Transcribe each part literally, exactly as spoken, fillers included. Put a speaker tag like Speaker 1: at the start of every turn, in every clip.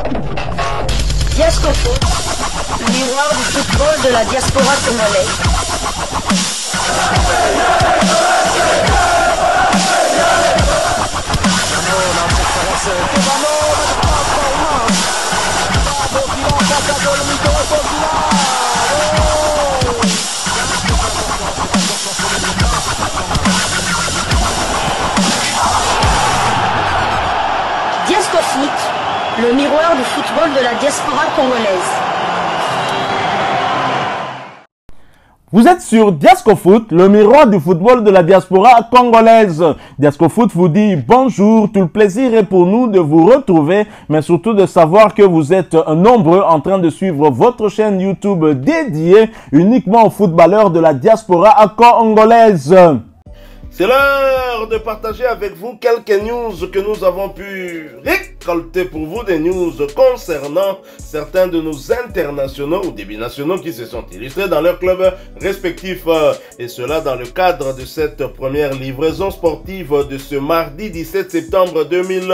Speaker 1: Diascofoot, le miroir du football de la diaspora congolaise. Diascofoot, le miroir du football de la diaspora congolaise.
Speaker 2: Vous êtes sur Diascofoot, le miroir du football de la diaspora congolaise. Diascofoot vous dit bonjour, tout le plaisir est pour nous de vous retrouver, mais surtout de savoir que vous êtes nombreux en train de suivre votre chaîne YouTube dédiée uniquement aux footballeurs de la diaspora congolaise. C'est l'heure de partager avec vous quelques news que nous avons pu récolter pour vous, des news concernant certains de nos internationaux ou des binationaux qui se sont illustrés dans leurs clubs respectifs. Et cela dans le cadre de cette première livraison sportive de ce mardi dix-sept septembre deux mille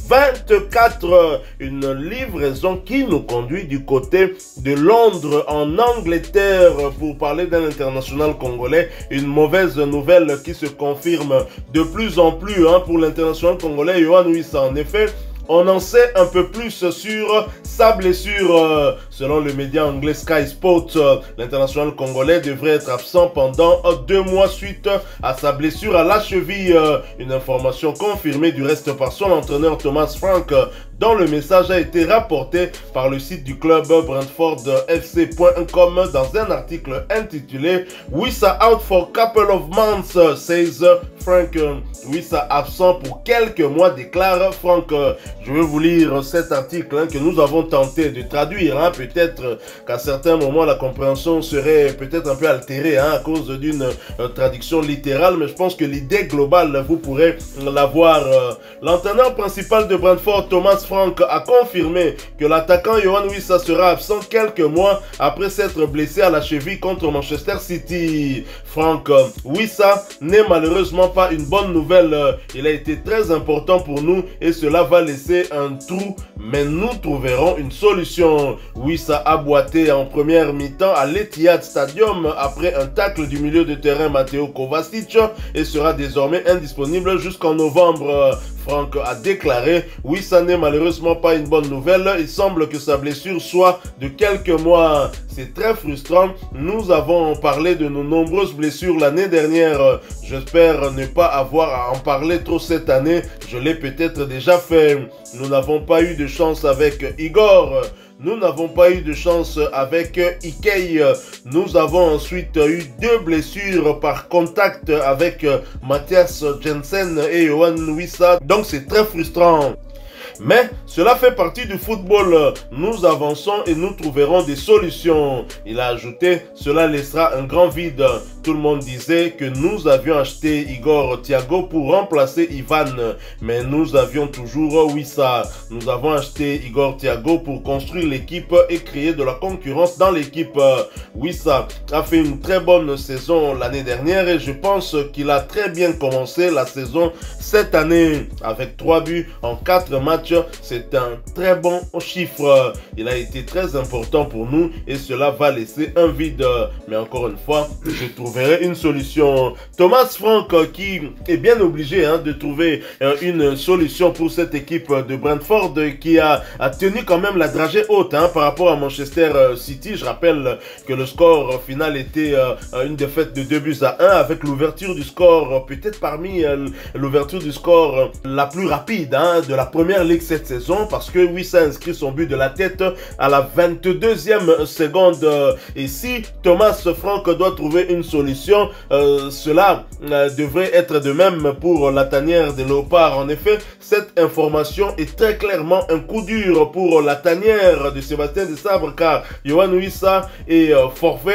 Speaker 2: vingt-quatre. Une livraison qui nous conduit du côté de Londres en Angleterre pour parler d'un international congolais. Une mauvaise nouvelle qui se confirme de plus en plus hein, pour l'international congolais Yohan Wissa. En effet, on en sait un peu plus sur sa blessure. Euh, selon le média anglais Sky Sports, euh, l'international congolais devrait être absent pendant euh, deux mois suite à sa blessure à la cheville. Euh, une information confirmée du reste par son entraîneur Thomas Frank, euh, dont le message a été rapporté par le site du club Brentford F C point com dans un article intitulé Wissa out for couple of months, says Frank. Wissa absent pour quelques mois, déclare Frank. Je vais vous lire cet article hein, que nous avons tenté de traduire. Hein. Peut-être qu'à certains moments la compréhension serait peut-être un peu altérée hein, à cause d'une euh, traduction littérale, mais je pense que l'idée globale vous pourrez l'avoir. Euh, L'entraîneur principal de Brentford, Thomas Frank, a confirmé que l'attaquant Yohan Wissa sera absent quelques mois après s'être blessé à la cheville contre Manchester City. Frank, Wissa n'est malheureusement pas une bonne nouvelle. Il a été très important pour nous et cela va laisser un trou, mais nous trouverons une solution. Wissa a boité en première mi-temps à l'Etihad Stadium après un tacle du milieu de terrain Mateo Kovacic et sera désormais indisponible jusqu'en novembre. Frank a déclaré « Wissa n'est malheureusement pas une bonne nouvelle. Il semble que sa blessure soit de quelques mois. C'est très frustrant. Nous avons parlé de nos nombreuses blessures l'année dernière. J'espère ne pas avoir à en parler trop cette année. Je l'ai peut-être déjà fait. Nous n'avons pas eu de chance avec Igor. Nous n'avons pas eu de chance avec Ikei. Nous avons ensuite eu deux blessures par contact avec Mathias Jensen et Yohan Wissa. Donc c'est très frustrant. Mais cela fait partie du football. Nous avançons et nous trouverons des solutions. Il a ajouté, cela laissera un grand vide. Tout le monde disait que nous avions acheté Igor Thiago pour remplacer Ivan. Mais nous avions toujours Wissa. Nous avons acheté Igor Thiago pour construire l'équipe et créer de la concurrence dans l'équipe. Wissa a fait une très bonne saison l'année dernière et je pense qu'il a très bien commencé la saison cette année. Avec trois buts en quatre matchs. C'est un très bon chiffre. Il a été très important pour nous et cela va laisser un vide. Mais encore une fois, je trouverai une solution. Thomas Frank qui est bien obligé hein, de trouver euh, une solution pour cette équipe de Brentford qui a, a tenu quand même la dragée haute hein, par rapport à Manchester City. Je rappelle que le score final était euh, une défaite de deux buts à un avec l'ouverture du score, peut-être parmi euh, l'ouverture du score la plus rapide hein, de la première ligue cette saison parce que Wissa a inscrit son but de la tête à la vingt-deuxième seconde. Et si Thomas Frank doit trouver une solution, euh, cela euh, devrait être de même pour la tanière des Léopards. En effet, cette information est très clairement un coup dur pour la tanière de Sébastien Desabre car Yohan Wissa est euh, forfait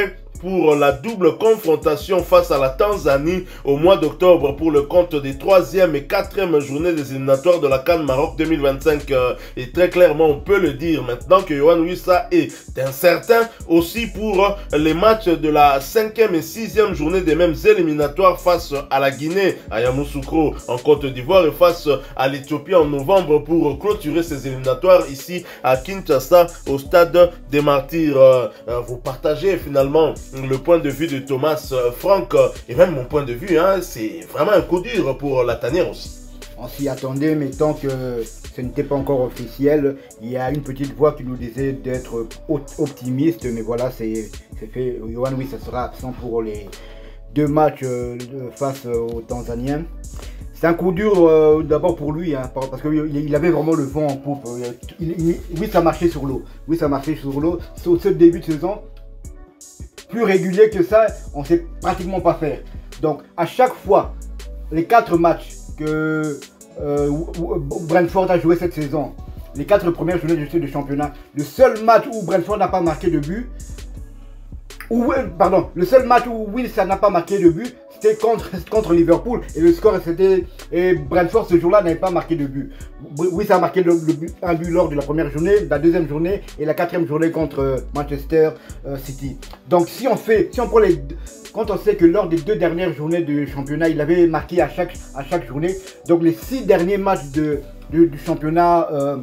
Speaker 3: pour la double confrontation face à la Tanzanie au mois d'octobre pour le compte des troisième et quatrième journées des éliminatoires de la CAN Maroc deux mille vingt-cinq. Euh, et très clairement, on peut le dire maintenant que Yohan Wissa est incertain aussi pour les matchs de la cinquième et sixième journée des mêmes éliminatoires face à la Guinée, à Yamoussoukro en Côte d'Ivoire et face à l'Éthiopie en novembre pour clôturer ces éliminatoires ici à Kinshasa au stade des Martyrs. Euh, euh, vous partagez finalement le point de vue de Thomas euh, Frank euh, et même mon point de vue, hein, c'est vraiment un coup dur pour la tanière aussi.
Speaker 4: On s'y attendait, mais tant que ce n'était pas encore officiel, il y a une petite voix qui nous disait d'être optimiste, mais voilà, c'est fait. Yohan Wissa sera absent pour les deux matchs euh, face aux Tanzaniens. C'est un coup dur euh, d'abord pour lui, hein, parce qu'il il avait vraiment le vent en poupe. Il, il, oui, ça marchait sur l'eau. Oui, ça marchait sur l'eau. Sur ce début de saison, plus régulier que ça, on ne sait pratiquement pas faire. Donc, à chaque fois, les quatre matchs que euh, Brentford a joué cette saison, les quatre premières journées de, de championnat, le seul match où Brentford n'a pas marqué de but, ou, pardon, le seul match où Wissa n'a pas marqué de but, c'était contre, contre Liverpool. Et le score, c'était... Et Brentford, ce jour-là, n'avait pas marqué de but. Wissa a marqué le, le but, un but lors de la première journée, la deuxième journée et la quatrième journée contre Manchester euh, City. Donc, si on fait... Si on prend les... Quand on sait que lors des deux dernières journées de championnat, il avait marqué à chaque, à chaque journée. Donc, les six derniers matchs de, de, du championnat... Euh,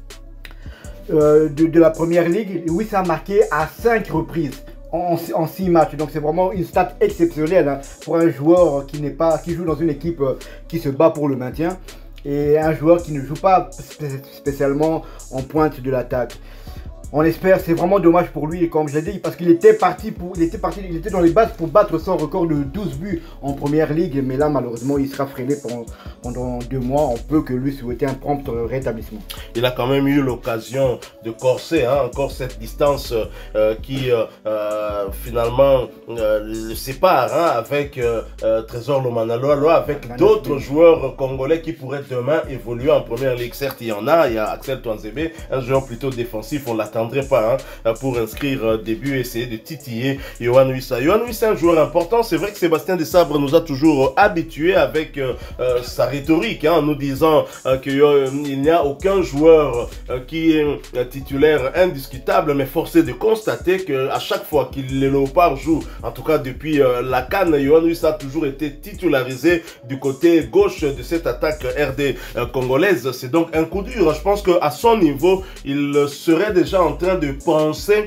Speaker 4: euh, de, de la première ligue, Wissa a marqué à cinq reprises. En, en six matchs, donc c'est vraiment une stat exceptionnelle, hein, pour un joueur qui n'est pas, qui joue dans une équipe euh, qui se bat pour le maintien et un joueur qui ne joue pas spé spécialement en pointe de l'attaque. On espère, c'est vraiment dommage pour lui, comme je l'ai dit, parce qu'il était parti pour, il était parti, il était dans les bases pour battre son record de douze buts en première ligue, mais là malheureusement il sera freiné pendant, pendant deux mois. On peut que lui souhaiter un prompt rétablissement. Il a quand même eu l'occasion de corser, hein, encore cette distance euh, qui euh, euh, finalement euh, le sépare, hein, avec euh, euh, Trésor Lomanalo, avec d'autres joueurs congolais qui pourraient demain évoluer en première ligue. Certes, il y en a, il y a Axel Twanzebe, un joueur plutôt défensif, on l'attend pas, hein, pour inscrire des buts, essayer de titiller Yohan Wissa. Yohan Wissa est un joueur important. C'est vrai que Sébastien Desabre nous a toujours habitués avec euh, euh, sa rhétorique, hein, en nous disant euh, qu'il euh, n'y a aucun joueur euh, qui est euh, titulaire indiscutable, mais force est de constater qu'à chaque fois que les Léopards jouent, en tout cas depuis euh, la CAN, Yohan Wissa a toujours été titularisé du côté gauche de cette attaque R D euh, congolaise. C'est donc un coup dur. Je pense qu'à son niveau, il serait déjà en en train de penser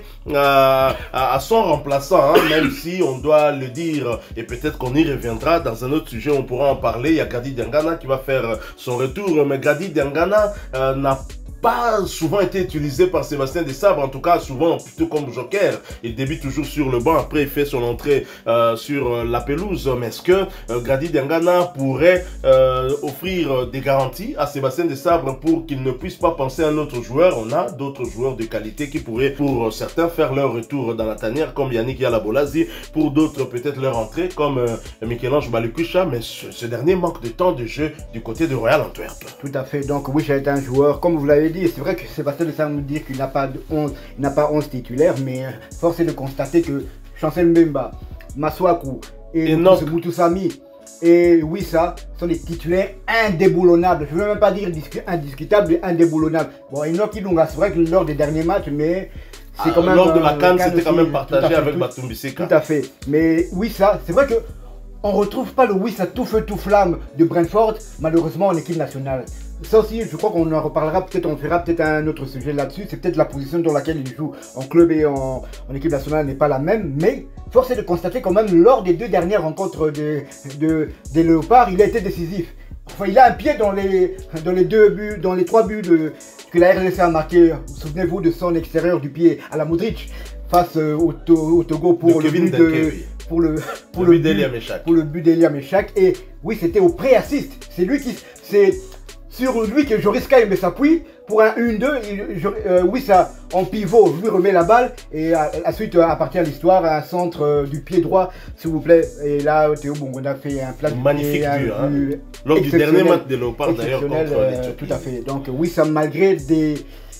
Speaker 4: à, à, à son remplaçant, hein, même si on doit le dire, et peut-être qu'on y reviendra dans un autre sujet, on pourra en parler. Il y a Gadi Diangana qui va faire son retour, mais Gadi Diangana euh, n'a pas souvent été utilisé par Sébastien Desabre, en tout cas souvent plutôt comme joker. Il débute toujours sur le banc, après il fait son entrée euh, sur la pelouse. Mais est-ce que euh, Gadi Diangana pourrait euh, offrir des garanties à Sébastien Desabre pour qu'il ne puisse pas penser à un autre joueur? On a d'autres joueurs de qualité qui pourraient pour certains faire leur retour dans la tanière, comme Yannick Yalabolazi, pour d'autres peut-être leur entrée comme euh, Michel-Ange Balikwisha, mais ce, ce dernier manque de temps de jeu du côté de Royal Antwerp. Tout à fait, donc oui, j'ai été un joueur, comme vous l'avez dit. C'est vrai que Sébastien Desabre nous dit qu'il n'a pas de onze, il n'a pas onze titulaires, mais force est de constater que Chancel Mbemba, Maswaku et Mutusami et Wissa sont des titulaires indéboulonnables. Je ne veux même pas dire indiscutables, mais indéboulonnables. Bon, Enoch Ilunga, c'est vrai que lors des derniers matchs, mais c'est quand même... Lors de la CAN, c'était quand même partagé avec Batum Bisseka. Tout à fait. Mais Wissa, c'est vrai que on ne retrouve pas le Wissa tout feu tout flamme de Brentford, malheureusement en équipe nationale. Ça aussi, je crois qu'on en reparlera, peut-être on fera peut-être un autre sujet là-dessus. C'est peut-être la position dans laquelle il joue en club et en, en équipe nationale n'est pas la même. Mais force est de constater quand même, lors des deux dernières rencontres des, de, des Léopards, il a été décisif. Enfin, il a un pied dans les, dans les deux buts, dans les trois buts de, que la R D C a marqué. Souvenez-vous de son extérieur du pied à la Modric face au, au Togo pour le but de... Pour le, pour le, le but d'Elia Meshak. Pour le but d'Elia Meshak. Et oui, c'était au pré-assist. C'est lui qui... C'est sur lui que Joris Kaye met s'appuie pour un un deux. Euh, oui, ça en pivot, lui remet la balle. Et à, à suite, appartient à l'histoire, un centre euh, du pied droit, s'il vous plaît. Et là, Théo Bongonda a fait un plat de magnifique but. Hein. Lors du dernier match de Léopard, d'ailleurs, contre euh, tout à fait. Donc, oui, ça malgré des...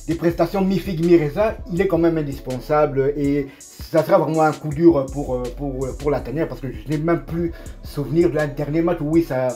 Speaker 4: des prestations mi-figue, mi-raisin, il est quand même indispensable et ça sera vraiment un coup dur pour, pour, pour la tanière parce que je n'ai même plus souvenir de dernier match où oui, ça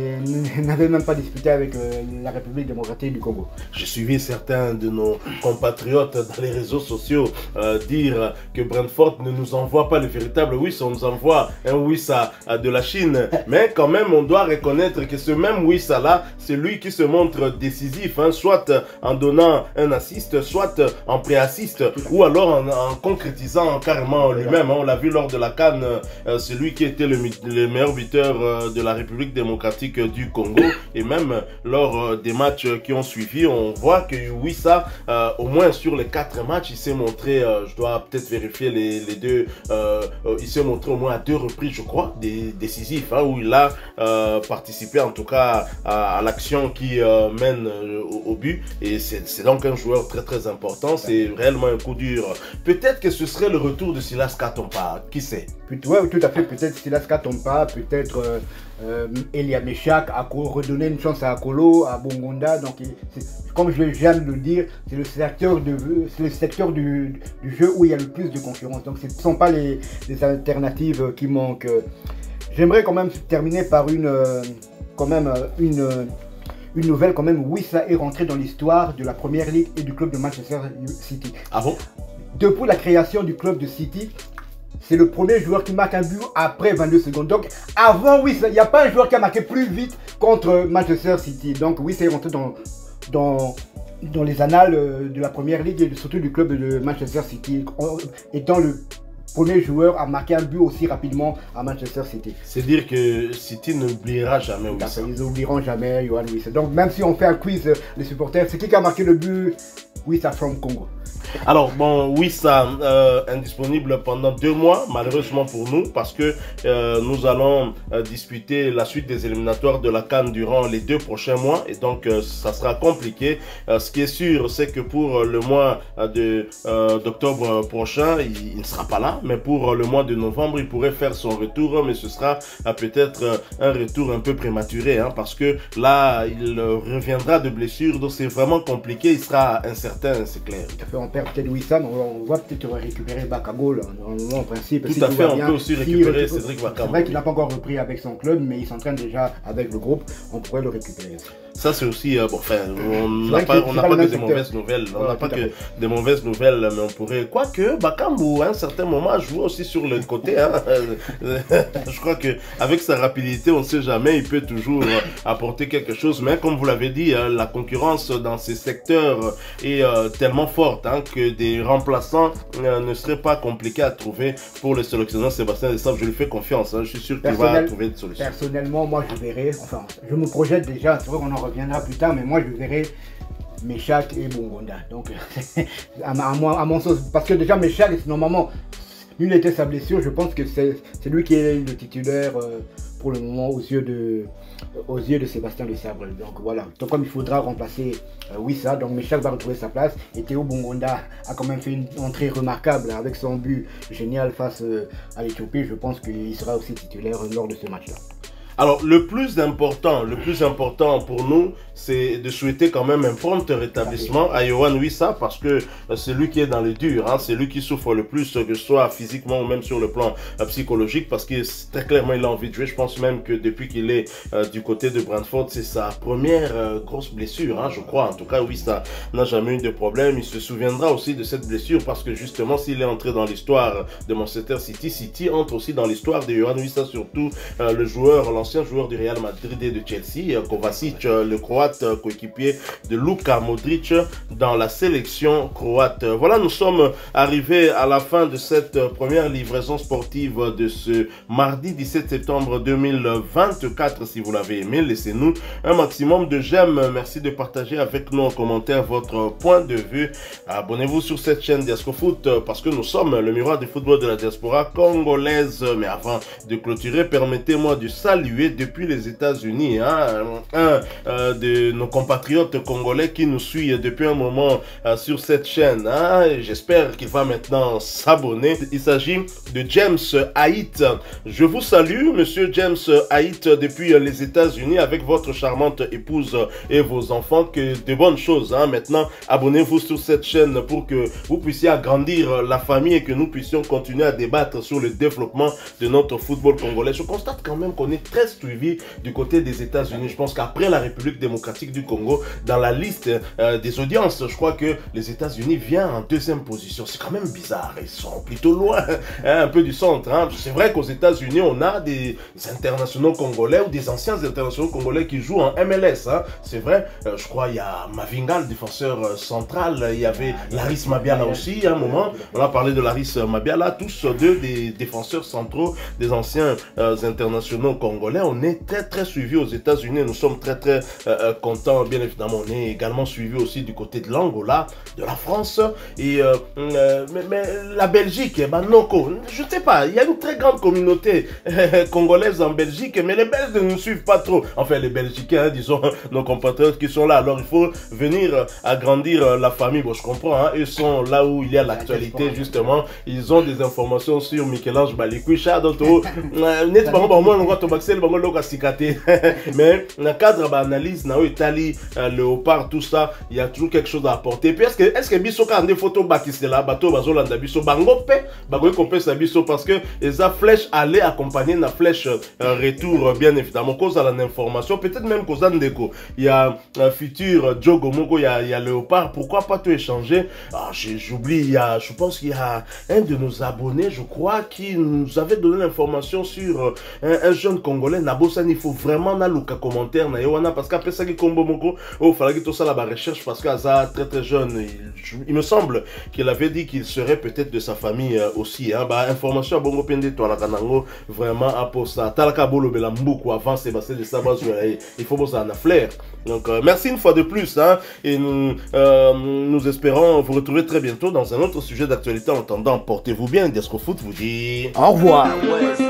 Speaker 4: n'avait même pas disputé avec euh, la République démocratique du Congo.
Speaker 3: J'ai suivi certains de nos compatriotes dans les réseaux sociaux euh, dire que Brentford ne nous envoie pas le véritable Wissa, on nous envoie un Wissa de la Chine. Mais quand même, on doit reconnaître que ce même Wissa là, c'est lui qui se montre décisif, hein, soit en donnant un assist, soit en pré-assist, ou alors en, en concrétisant carrément lui-même. Hein. On l'a vu lors de la CAN, euh, c'est lui qui était le, le meilleur buteur euh, de la République démocratique du Congo. Et même lors euh, des matchs qui ont suivi, on voit que Wissa, euh, au moins sur les quatre matchs, il s'est montré, euh, je dois peut-être vérifier les, les deux, euh, euh, il s'est montré au moins à deux reprises, je crois, des, décisifs, hein, où il a euh, participé en tout cas à, à l'action qui euh, mène euh, au, au but. Et c'est donc un joueur très très important, c'est réellement un coup dur. Peut-être que ce serait le retour de Silas Katompa, qui sait?
Speaker 4: Oui, tout à fait, peut-être Silas Katompa, peut-être euh, euh, Elia Meshak, à redonner une chance à Akolo, à Bongonda. Donc, comme je viens de le dire, c'est le secteur, de, le secteur du, du jeu où il y a le plus de concurrence. Donc, ce ne sont pas les, les alternatives qui manquent. J'aimerais quand même terminer par une, quand même une, une nouvelle. Quand même, Wissa est rentré dans l'histoire de la Première Ligue et du club de Manchester City.
Speaker 3: Ah bon?
Speaker 4: Depuis la création du club de City, c'est le premier joueur qui marque un but après vingt-deux secondes. Donc avant, oui, il n'y a pas un joueur qui a marqué plus vite contre Manchester City. Donc oui, c'est rentré dans, dans, dans les annales de la Première Ligue et surtout du club de Manchester City, étant le premier joueur à marquer un but aussi rapidement à Manchester City.
Speaker 3: C'est dire que City n'oubliera jamais Wissa.
Speaker 4: Ils n'oublieront jamais Yohan Wissa. Donc même si on fait un quiz, les supporters, c'est qui qui a marqué le but? Wissa from Congo.
Speaker 3: Alors bon, Wissa euh, indisponible pendant deux mois, malheureusement pour nous, parce que euh, nous allons euh, disputer la suite des éliminatoires de la CAN durant les deux prochains mois, et donc euh, ça sera compliqué. Euh, ce qui est sûr, c'est que pour le mois de euh, d'octobre prochain, il, il ne sera pas là, mais pour le mois de novembre, il pourrait faire son retour, mais ce sera euh, peut-être euh, un retour un peu prématuré, hein, parce que là, il euh, reviendra de blessure, donc c'est vraiment compliqué, il sera incertain, c'est clair.
Speaker 4: On perd peut-être Wissa, mais on va peut-être récupérer Bakagol en principe.
Speaker 3: Tout si à fait, on bien, peut aussi récupérer si, Cédric Bakambu.
Speaker 4: C'est vrai qu'il n'a pas encore repris avec son club, mais il s'entraîne déjà avec le groupe, on pourrait le récupérer.
Speaker 3: Ça c'est aussi, euh, bon, enfin, on n'a pas, on n'a pas, pas que des mauvaises nouvelles, on n'a ouais, pas que fait. des mauvaises nouvelles, mais on pourrait, quoique Bakambu, à un certain moment, joue aussi sur le côté, hein. Je crois que avec sa rapidité, on ne sait jamais, il peut toujours apporter quelque chose, mais comme vous l'avez dit, hein, la concurrence dans ces secteurs est euh, tellement forte, hein, que des remplaçants euh, ne seraient pas compliqués à trouver pour le sélectionneur Sébastien Desabre. Je lui fais confiance, hein, je suis sûr qu'il va trouver des solutions.
Speaker 4: Personnellement, moi je verrai, enfin, je me projette déjà, c'est vrai qu'on en reviendra plus tard, mais moi je verrai Meshak et Bongonda. Donc, à, à, à mon sens, parce que déjà Meshak, normalement, nul n'était sa blessure, je pense que c'est lui qui est le titulaire euh, pour le moment aux yeux de, aux yeux de Sébastien Desabre. Donc voilà, donc comme il faudra remplacer euh, Wissa, donc Meshak va retrouver sa place et Théo Bongonda a quand même fait une entrée remarquable avec son but génial face euh, à l'Éthiopie. Je pense qu'il sera aussi titulaire lors de ce match-là.
Speaker 3: Alors, le plus important, le plus important pour nous, c'est de souhaiter quand même un prompt rétablissement à Yohan Wissa, parce que c'est lui qui est dans les durs, hein, c'est lui qui souffre le plus, que ce soit physiquement ou même sur le plan euh, psychologique, parce que très clairement, il a envie de jouer. Je pense même que depuis qu'il est euh, du côté de Brentford, c'est sa première euh, grosse blessure, hein, je crois. En tout cas, Wissa n'a jamais eu de problème. Il se souviendra aussi de cette blessure, parce que justement, s'il est entré dans l'histoire de Manchester City, City entre aussi dans l'histoire de Yohan Wissa, surtout euh, le joueur, l'ancien joueur du Real Madrid et de Chelsea, Kovacic, le croate coéquipier de Luka Modric dans la sélection croate. Voilà, nous sommes arrivés à la fin de cette première livraison sportive de ce mardi dix-sept septembre deux mille vingt-quatre. Si vous l'avez aimé, laissez-nous un maximum de j'aime. Merci de partager avec nous en commentaire votre point de vue. Abonnez-vous sur cette chaîne Diascofoot, parce que nous sommes le miroir du football de la diaspora congolaise. Mais avant de clôturer, permettez-moi de saluer saluer depuis les États-Unis. Hein? Un euh, de nos compatriotes congolais qui nous suit depuis un moment euh, sur cette chaîne. Hein? J'espère qu'il va maintenant s'abonner. Il s'agit de James Haït. Je vous salue, monsieur James Haït, depuis les États-Unis avec votre charmante épouse et vos enfants. Que de bonnes choses. Hein? Maintenant, abonnez-vous sur cette chaîne pour que vous puissiez agrandir la famille et que nous puissions continuer à débattre sur le développement de notre football congolais. Je constate quand même qu'on est très suivi du côté des États-Unis. Je pense qu'après la République démocratique du Congo, dans la liste euh, des audiences, je crois que les États-Unis viennent en deuxième position. C'est quand même bizarre. Ils sont plutôt loin, hein, un peu du centre. Hein. C'est vrai qu'aux États-Unis, on a des internationaux congolais ou des anciens internationaux congolais qui jouent en M L S. Hein. C'est vrai. Euh, je crois il y a Mavinga, le défenseur euh, central. Il y avait Laris Mabiala aussi, à un moment. On a parlé de Laris Mabiala. Tous deux des défenseurs centraux, des anciens euh, internationaux congolais. On est très très suivis aux États-Unis. Nous sommes très très euh, contents. Bien évidemment, on est également suivis aussi du côté de l'Angola, de la France et euh, euh, mais, mais la Belgique, ben non, je ne sais pas. Il y a une très grande communauté euh, congolaise en Belgique, mais les Belges ne nous suivent pas trop. Enfin, les Belgicains, hein, disons, nos compatriotes qui sont là. Alors, il faut venir agrandir la famille. Bon, je comprends. Hein, ils sont là où il y a l'actualité justement. Ils ont des informations sur Michel-Ange Balikwisha, d'autres. Net bango bango on voit Tobaxel bango loka sikate. Mais dans le cadre d'analyse, na Italie, Léopard, tout ça, il y a toujours quelque chose à apporter. Puis est-ce que est-ce que biso quand des photos bakisela bateau bazolanda biso bango pe bango compé sa biso parce que les a flèche aller accompagner la flèche euh, retour bien évidemment cause à l'information peut-être même cause d'eko. Il y a un futur Jogo Moko, il y a il y a Léopard, pourquoi pas tout échanger? Ah, j'oublie, il y a je pense qu'il y a un de nos abonnés, je crois, qui nous avait donné l'information sur euh, un, un jeune Congolais, Nabosan. Il faut vraiment na luka commentaire na yowana parce qu'après ça qui combo moko, oh fallait que tout ça la recherche parce qu'Aza très très jeune, il, il me semble qu'il avait dit qu'il serait peut-être de sa famille euh, aussi. Hein, bah information à bongo pende toi la kanango vraiment à pour ça. Talaka bolo bela mboukou avant Sébastien de Sabas, il faut bosser en flair. Donc euh, merci une fois de plus, hein, et nous euh, nous espérons vous retrouver très bientôt dans un autre sujet d'actualité. En attendant, portez-vous bien. Diasco Foot vous dit
Speaker 2: au revoir.